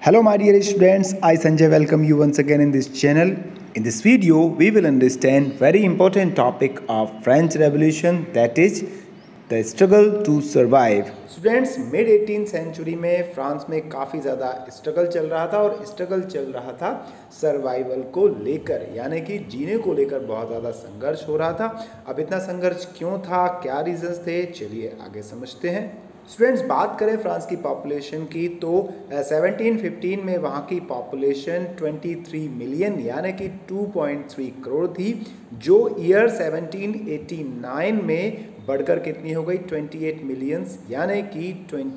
Hello my dear students, I Sanjay welcome you once again in this channel. In this video, we will understand very important topic of French Revolution, that is the struggle to survive. Students mid 18th century में France में काफ़ी ज़्यादा struggle चल रहा था और struggle चल रहा था सर्वाइवल को लेकर, यानी कि जीने को लेकर बहुत ज़्यादा संघर्ष हो रहा था। अब इतना संघर्ष क्यों था, क्या रीजंस थे, चलिए आगे समझते हैं। स्टूडेंट्स, बात करें फ्रांस की पॉपुलेशन की तो 1715 में वहाँ की पॉपुलेशन 23 मिलियन यानी कि 2.3 करोड़ थी, जो ईयर 1789 में बढ़कर कितनी हो गई 28 मिलियंस यानी कि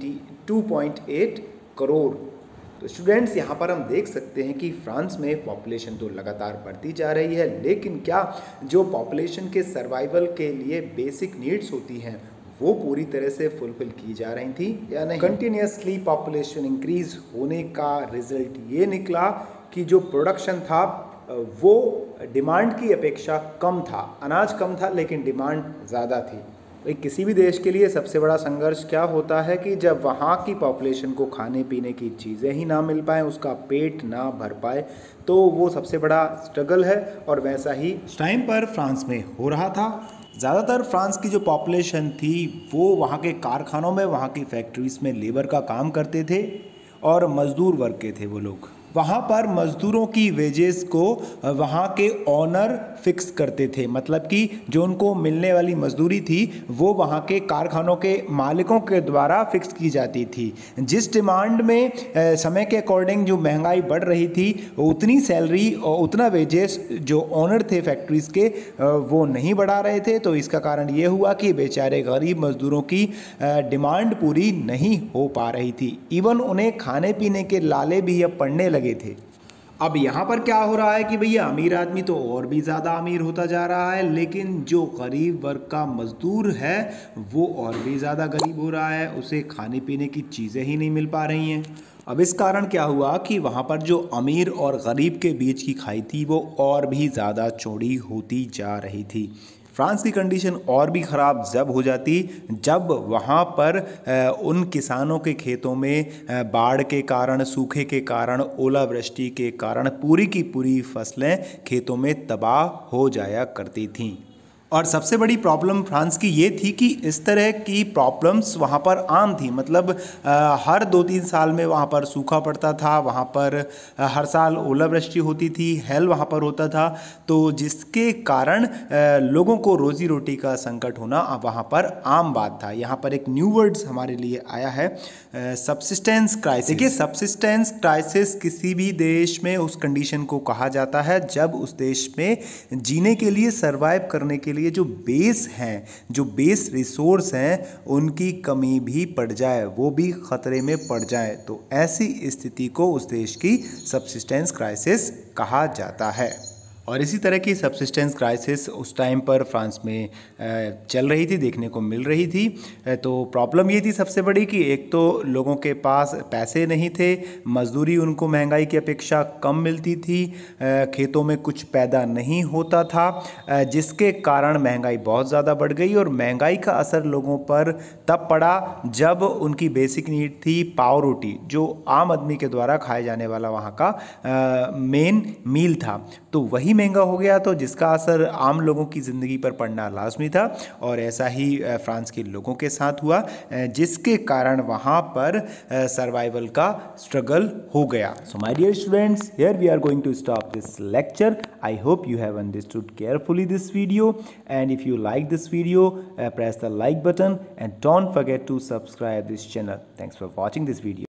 22.8 करोड़। तो स्टूडेंट्स, यहाँ पर हम देख सकते हैं कि फ्रांस में पॉपुलेशन तो लगातार बढ़ती जा रही है, लेकिन क्या जो पॉपुलेशन के सर्वाइवल के लिए बेसिक नीड्स होती हैं वो पूरी तरह से फुलफिल की जा रही थी या नहीं। कंटिन्यूसली पॉपुलेशन इंक्रीज होने का रिजल्ट ये निकला कि जो प्रोडक्शन था वो डिमांड की अपेक्षा कम था। अनाज कम था लेकिन डिमांड ज़्यादा थी। तो किसी भी देश के लिए सबसे बड़ा संघर्ष क्या होता है कि जब वहाँ की पॉपुलेशन को खाने पीने की चीज़ें ही ना मिल पाएँ, उसका पेट ना भर पाए, तो वो सबसे बड़ा स्ट्रगल है। और वैसा ही उस टाइम पर फ्रांस में हो रहा था। ज़्यादातर फ्रांस की जो पॉपुलेशन थी वो वहाँ के कारखानों में, वहाँ की फैक्ट्रीज़ में लेबर का काम करते थे और मज़दूर वर्ग के थे वो लोग। वहाँ पर मज़दूरों की वेजेस को वहाँ के ऑनर फिक्स करते थे, मतलब कि जो उनको मिलने वाली मजदूरी थी वो वहाँ के कारखानों के मालिकों के द्वारा फिक्स की जाती थी। जिस डिमांड में समय के अकॉर्डिंग जो महंगाई बढ़ रही थी, उतनी सैलरी और उतना वेजेस जो ऑनर थे फैक्ट्रीज़ के वो नहीं बढ़ा रहे थे। तो इसका कारण ये हुआ कि बेचारे गरीब मज़दूरों की डिमांड पूरी नहीं हो पा रही थी। इवन उन्हें खाने पीने के लाले भी अब पड़ने लगे थे। अब यहाँ पर क्या हो रहा है कि भैया अमीर आदमी तो और भी ज़्यादा अमीर होता जा रहा है, लेकिन जो गरीब वर्ग का मज़दूर है वो और भी ज़्यादा गरीब हो रहा है, उसे खाने पीने की चीज़ें ही नहीं मिल पा रही हैं। अब इस कारण क्या हुआ कि वहाँ पर जो अमीर और गरीब के बीच की खाई थी वो और भी ज़्यादा चौड़ी होती जा रही थी। फ्रांस की कंडीशन और भी ख़राब जब हो जाती जब वहाँ पर उन किसानों के खेतों में बाढ़ के कारण, सूखे के कारण, ओलावृष्टि के कारण पूरी की पूरी फसलें खेतों में तबाह हो जाया करती थीं। और सबसे बड़ी प्रॉब्लम फ्रांस की ये थी कि इस तरह की प्रॉब्लम्स वहाँ पर आम थी, मतलब हर 2-3 साल में वहाँ पर सूखा पड़ता था, वहाँ पर हर साल ओलावृष्टि होती थी, हेल वहाँ पर होता था। तो जिसके कारण लोगों को रोजी रोटी का संकट होना वहाँ पर आम बात था। यहाँ पर एक न्यू वर्ड्स हमारे लिए आया है, सबसिस्टेंस क्राइसिस। देखिए, सबसिस्टेंस क्राइसिस किसी भी देश में उस कंडीशन को कहा जाता है जब उस देश में जीने के लिए, सर्वाइव करने के लिए जो बेस हैं, जो बेस रिसोर्स हैं, उनकी कमी भी पड़ जाए, वो भी खतरे में पड़ जाए, तो ऐसी स्थिति को उस देश की सबसिस्टेंस क्राइसिस कहा जाता है। और इसी तरह की सबसिस्टेंस क्राइसिस उस टाइम पर फ्रांस में चल रही थी, देखने को मिल रही थी। तो प्रॉब्लम ये थी सबसे बड़ी कि एक तो लोगों के पास पैसे नहीं थे, मजदूरी उनको महंगाई की अपेक्षा कम मिलती थी, खेतों में कुछ पैदा नहीं होता था, जिसके कारण महंगाई बहुत ज़्यादा बढ़ गई। और महंगाई का असर लोगों पर तब पड़ा जब उनकी बेसिक नीड थी पाव रोटी, जो आम आदमी के द्वारा खाए जाने वाला वहाँ का मेन मील था, तो वही महंगा हो गया, तो जिसका असर आम लोगों की ज़िंदगी पर पड़ना लाजमी था। और ऐसा ही फ्रांस के लोगों के साथ हुआ, जिसके कारण वहाँ पर सर्वाइवल का स्ट्रगल हो गया। So my dear students, here we are going to stop this lecture. I hope you have understood carefully this video, and if you like this video, press the like button and don't forget to subscribe this channel. Thanks for watching this video.